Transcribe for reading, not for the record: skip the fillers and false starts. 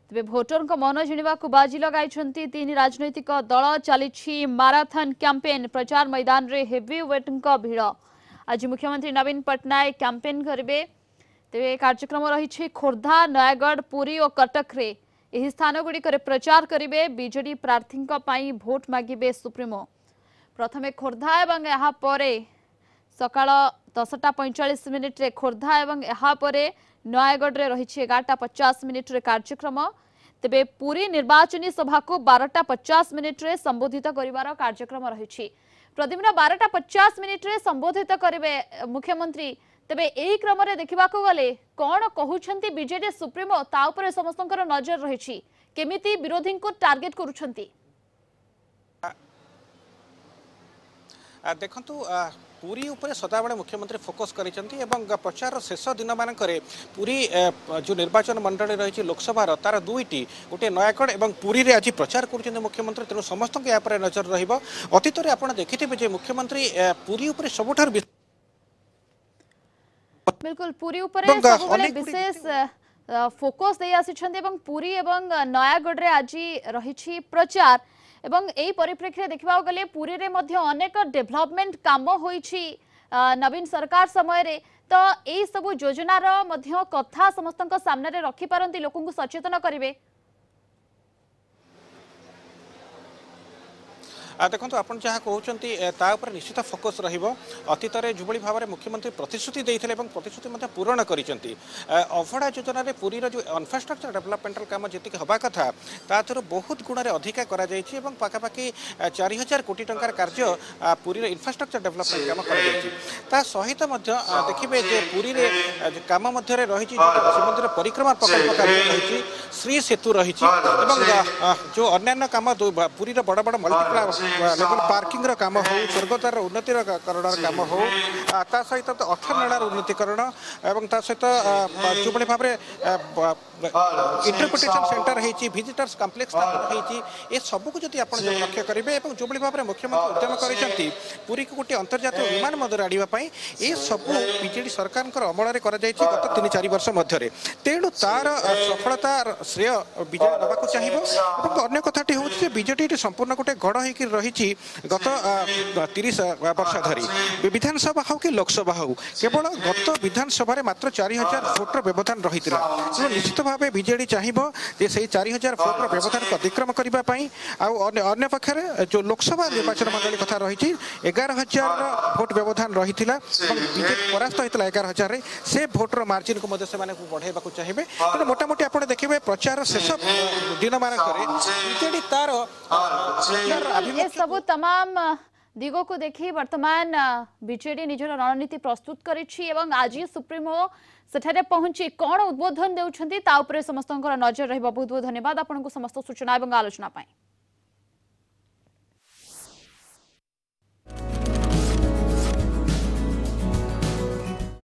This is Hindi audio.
तेज भोटर मन जिणवा बाजी लगाई तीन राजनैतिक दल चली माराथन कैंपेन प्रचार मैदान रे हेवी वेट भिड़। आज मुख्यमंत्री नवीन पट्टनायक कैंपेन करेंगे। तेज कार्यक्रम रही खोर्धा नयागढ़ पुरी और कटक रे यह स्थान गुड़िक प्रचार करेंगे। बीजेडी प्रार्थी भोट मागिबे सुप्रीमो। प्रथमे खोर्धा एवं यापर सकाळ 10:45 खोर्धा एवं यापर नयागढ़ रे रही 11:50 कार्यक्रम। तेबे पूरी निर्वाचनी सभा को 12:50 संबोधित करिवार कार्यक्रम रही। प्रतिदिन 12:50 संबोधित करेंगे मुख्यमंत्री। तेबे यही क्रम देखा गले कौन कहउछंती बीजेडी सुप्रीमो ता उपरे समस्तंकर नजर रही। केमिति विरोधी को टार्गेट करूछंती देखंतु पूरी उपरे सदाबले मुख्यमंत्री फोकस करिसेंती एवं प्रचार शेष दिन मानकरे पूरी जो निर्वाचन मंडली रही लोकसभा तार दुईटी गोटे नयागढ़ एवं पुरी रे आज प्रचार करुछंती मुख्यमंत्री। तेणु समस्त या पर नजर रहिबो। अतीत रे आपण देखिथिबे जे मुख्यमंत्री पूरी उपरे सबुठार बिल्कुल पूरी उपरे सबुबले विशेष फोकस दे आसिछंती एवं पुरी एवं नयागढ़ रे आज रही प्रचार एवं एई परिप्रेक्षी देखा गले पुरी रे मध्य अनेक डेवलपमेंट काम होईछि नवीन सरकार समय रे। तो एई सब योजनार मध्य कथा समस्तक सामने रे रखि पारंती लोकन को सचेतन करिवे। देखो आप जहाँ कहते तापर निश्चित फोकस रहिबो। अतीत में जो भाव में मुख्यमंत्री प्रतिश्रुति देते प्रतिश्रुति पूरण कर अभड़ा योजना रे पुरी जो इन्फ्रास्ट्रक्चर डेवलपमेंटल काम जी हवा कथा तार बहुत गुण में अधिका पाखापाखि 4000 कोटी टंकार कार्य पुरी इन्फ्रास्ट्रक्चर डेवलपमेंट काम कर सहित देखिए जे पुरी रे काम मध्य रही श्रीमंदिर परिक्रमा प्रकल्प कार्य रही श्री सेतु रही जो अन्य काम पुरी बड़ बड़ मल्टीप्लाय लेवल पार्किंग काम हो स्वर्गद्वार उन्नतिकरण काम हो ता सहित अर्थनाड़ार उन्नतिकरण एवं ता सहित जो भाव में इंटरप्रिटेशन सेंटर है विजिटर्स कॉम्प्लेक्स ये सबको जब आप लक्ष्य करेंगे जो भाव में मुख्यमंत्री उद्यम कर पुरी को गोटे अंतर्जातीय विमान बंदर आने ये सब बीजेडी सरकार अमल में गत 3-4 वर्ष मध्य। तेणु तार सफलता श्रेय बीजेडी देवाक चाहिए। अन्य कथाटी हूँ बीजेडी संपूर्ण गोटे गढ़ हो रही गत 30 वर्ष धरी विधानसभा हो कि लोकसभा हो केवल गत विधानसभा मात्र 4000 भोटर व्यवधान रही है। निश्चित भाव बीजेडी चाहिए से 4000 भोटर व्यवधान को अतिक्रम करने अन्य पक्षे जो लोकसभा निर्वाचन मंडली कथा रही 11,000 भोट व्यवधान रही बीजेपी परास्त होता 11,000 से भोटर मार्जिन को बढ़ावा चाहिए। तेनाली मोटामोटी आप देखिए प्रचार शेष दिन मानक बीजेडी तार सब तमाम दिगो को देखी वर्तमान बीजेडी निजर रणनीति प्रस्तुत करिछि एवं आज सुप्रीमो सेठारे पहुंची कौन उद्बोधन देउछंती ता उपरे समस्तंकर नजर रहिबो। बहुत बहुत धन्यवाद आपनको समस्त सूचना एवं आलोचना पाई।